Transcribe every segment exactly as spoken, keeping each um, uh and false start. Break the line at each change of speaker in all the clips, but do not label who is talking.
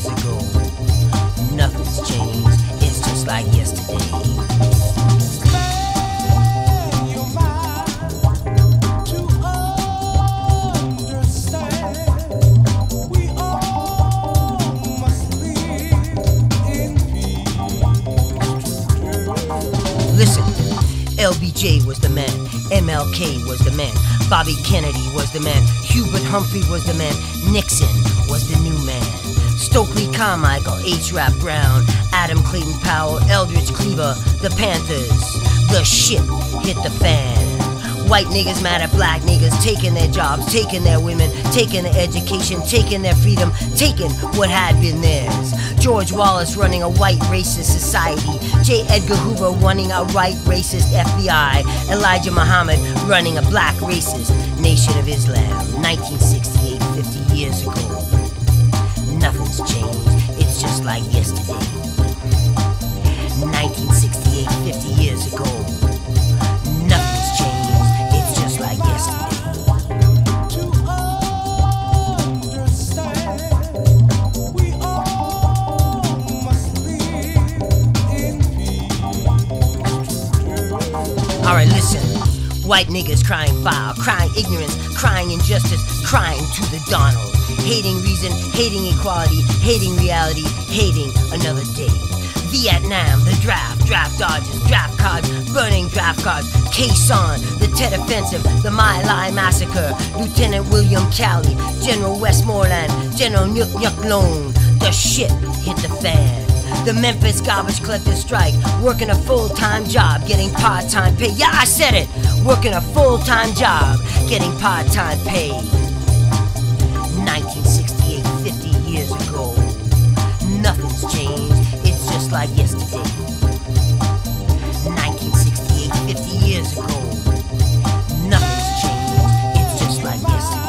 years ago. Nothing's changed, it's just like yesterday. Listen, L B J was the man, M L K was the man, Bobby Kennedy was the man, Hubert Humphrey was the man, Nixon was the new man, Stokely Carmichael, H. Rap Brown, Adam Clayton Powell, Eldridge Cleaver, the Panthers. The shit hit the fan. White niggas mad at black niggas, taking their jobs, taking their women, taking their education, taking their freedom, taking what had been theirs. George Wallace running a white racist society, J. Edgar Hoover running a white racist F B I, Elijah Muhammad running a black racist Nation of Islam. nineteen sixty-eight, fifty years ago. Nothing's changed, it's just like yesterday. nineteen sixty-eight, fifty years ago. Nothing's changed, it's just like yesterday. Alright, listen. White niggas crying foul, crying ignorance, crying injustice, crying to the Donald. Hating reason, hating equality, hating reality, hating another day. Vietnam, the draft, draft dodgers, draft cards, burning draft cards, Quezon, the Tet Offensive, the My Lai Massacre, Lieutenant William Calley, General Westmoreland, General Nyuk Nyuk Lone. The shit hit the fan. The Memphis garbage collector strike, working a full-time job, getting part-time pay. Yeah, I said it! Working a full-time job, getting part-time pay. nineteen sixty-eight, fifty years ago. Nothing's changed, it's just like yesterday. nineteen sixty-eight, fifty years ago. Nothing's changed, it's just like yesterday.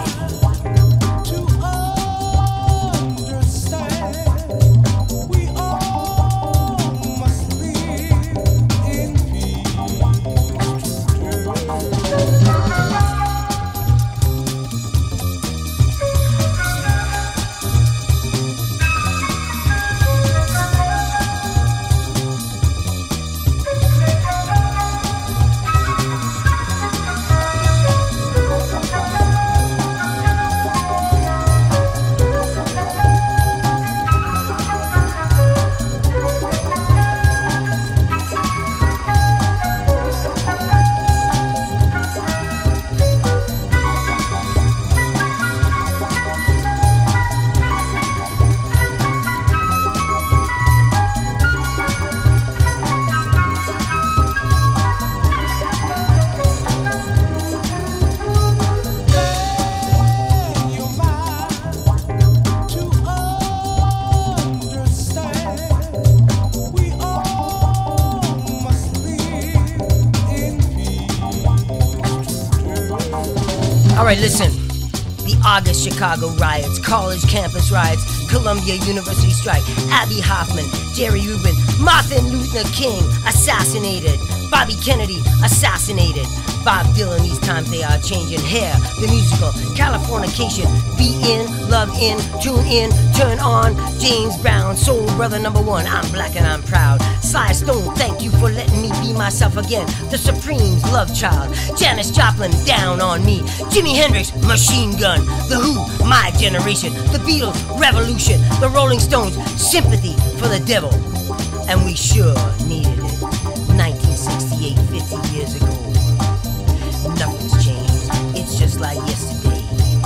Alright, listen. The August Chicago riots, college campus riots, Columbia University strike, Abby Hoffman, Jerry Rubin, Martin Luther King assassinated, Bobby Kennedy assassinated, Bob Dylan, these times they are changing. Hair, the musical, Californication, be in, love in, tune in, turn on, James Brown, soul brother number one, I'm black and I'm proud. Sly Stone, thank you for letting me be myself again. The Supremes, love child, Janis Joplin, down on me, Jimi Hendrix, Machine Gun, The Who, my generation, The Beatles, Revolution, The Rolling Stones, sympathy for the devil, and we sure needed it. nineteen sixty-eight, fifty years ago. Nothing's changed, it's just like yesterday.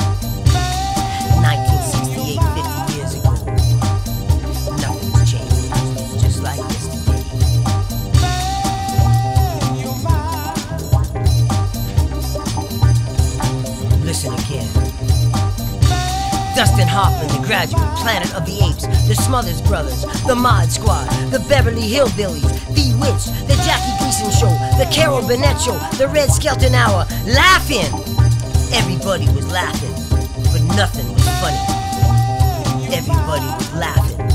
nineteen sixty-eight, fifty years ago. Nothing's changed, it's just like yesterday. Listen again. Dustin Hoffman, The Graduate, Planet of the Apes, The Smothers Brothers, The Mod Squad, The Beverly Hillbillies, Bewitched, The Jackie Gleason Show, The Carol Burnett Show, The Red Skelton Hour, laughing! Everybody was laughing, but nothing was funny. Everybody was laughing.